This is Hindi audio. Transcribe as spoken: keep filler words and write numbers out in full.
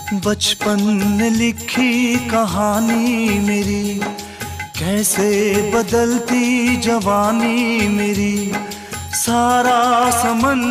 बचपन ने लिखी कहानी मेरी, कैसे बदलती जवानी मेरी। सारा समन